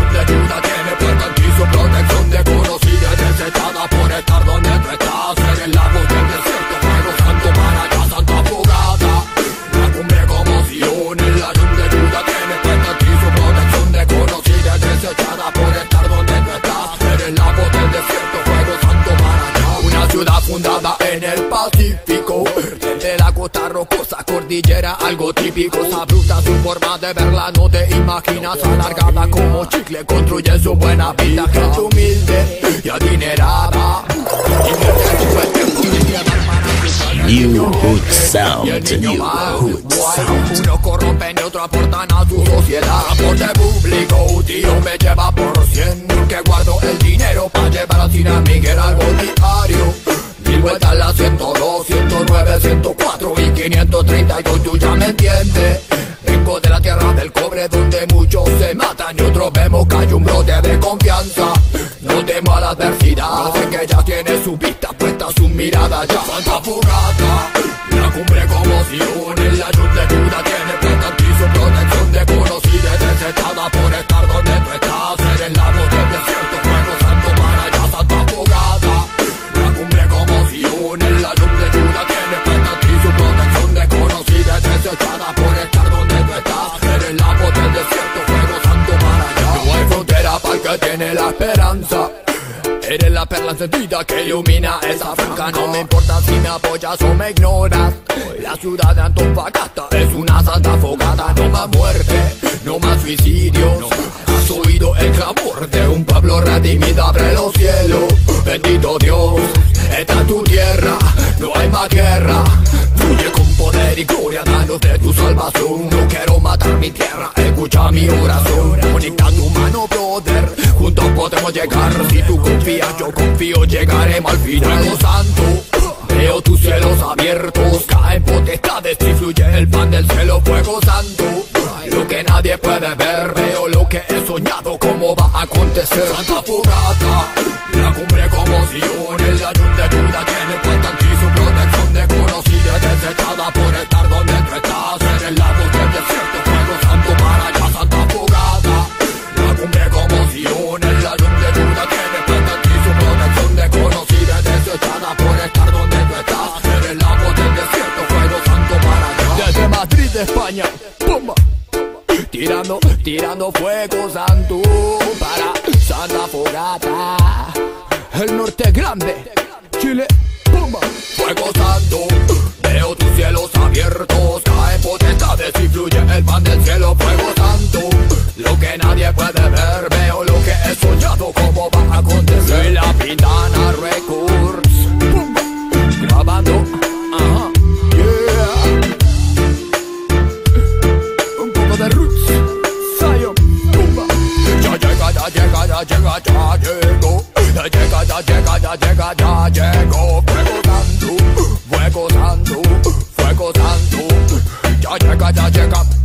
ayuda ayuda tiene puesta en ti su protección desconocida y desechada por estar donde tú estás. En el lago del desierto, fuego santo para allá, santa fogata. La cumbre como Sion, el ayuda ayuda tiene puesta en ti su protección desconocida y desechada por estar donde tú estás. En el lago del desierto, fuego santo para allá. Una ciudad fundada en el Pacífico, de la costa rocosa, cordillera, algo típico. Sabruta su forma de verla, no te imaginas. Alargada como chicle, construye su buena vida. Gente humilde y adinerada. New Hood Sound, New Hood Sound. Uno corrompen y otro aportan a su sociedad. Aporte público, tío, me lleva por 100. Que guardo el dinero para llevar a San Miguel algo diario. 1000 vueltas la 102, 109, 104 y 532, tú ya me entiendes. Vengo de la tierra del cobre donde muchos se matan y otros vemos que hay un brote de confianza. No temo a la adversidad, sé que ella tiene su vista puesta, su mirada ya. Santa fogata, la cumbre como Sion, el ayuda ayuda tiene puesta en ti su protección desconocida y desechada por estar donde tú estás. En el lago del desierto, fuego santo para allá, santa fogata. La cumbre como Sion, el ayuda ayuda tiene puesta en ti su protección desconocida y desechada por estar donde tú estás. En el lago del desierto, fuego santo para allá. No hay frontera para el que tiene la esperanza. Eres la perla encendida que ilumina esa franja. No me importa si me apoyas o me ignoras. La ciudad de Antofagasta es una santa fogata. No más muerte, no más suicidios. Has oído el clamor de un pueblo redimido. Abre los cielos, bendito Dios. Esta es tu tierra, no hay más guerra. Fluye con poder y gloria, danos de tu salvación. No quiero matar mi tierra, escucha mi oración. Conecta tu mano, brother, juntos podemos llegar. Si tú confías, yo confío, llegaremos al final. Fuego santo, veo tus cielos abiertos. Caen potestades y fluye el pan del cielo. Fuego santo, lo que nadie puede ver. Veo lo que he soñado, cómo va a acontecer. Santa fogata, la cumbre como Sion, el ayuda ayuda tiene puesta en ti su protección desconocida y desechada por estar donde tú estás. En el lago del desierto, fuego santo para allá, santa fogata. La cumbre como Sion, el ayuda ayuda tiene puesta en ti su protección desconocida y desechada por estar donde tú estás. En el lago del desierto, fuego santo para allá. Desde Madrid, España, ¡pumba! Tirando fuego santo para Santa Fogata. El norte grande, Chile, ¡pumba! Fuego santo, veo tus cielos abiertos. Caen potestades y fluye el pan del cielo. Fuego santo, lo que nadie puede ver. Veo lo que he soñado, cómo va a acontecer. Soy la Pintana Records, ¡pumba! Grabando, ajá, yeah. Un poco de roots, Zion, ¡pumba! Ya llega, ya llega, ya llega, ya llegó. Ya llega, ya llega, ya llega, ya llegó. Fuego santo, fuego santo, fuego santo. Ya llega, ya llega.